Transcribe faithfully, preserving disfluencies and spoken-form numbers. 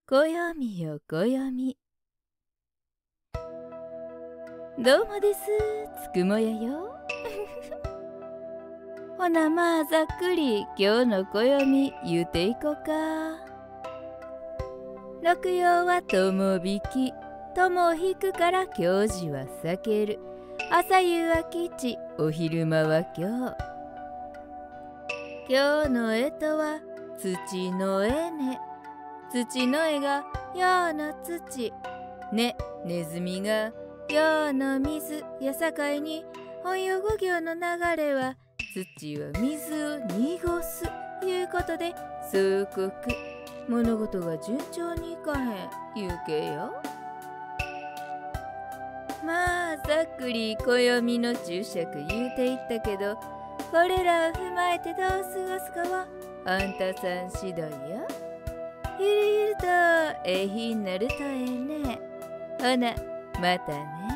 暦よ暦。どうもです、つくもやよ。ほなまあざっくり今日の暦言うていこか。六曜は友引き、友を引くから教示は避ける。朝夕は吉、お昼間は今日。今日の干支は土の絵ね。土の絵が陽の土。ね、ネズミが陽の水やさかいに、本用語行の流れは土は水を濁すいうことで、数刻物事が順調にいかへん言うけよ。まあざっくり暦の注釈言うていったけど、これらを踏まえてどう過ごすかはあんたさん次第や。ゆるゆるとええ日になるとええね。ほなまたね。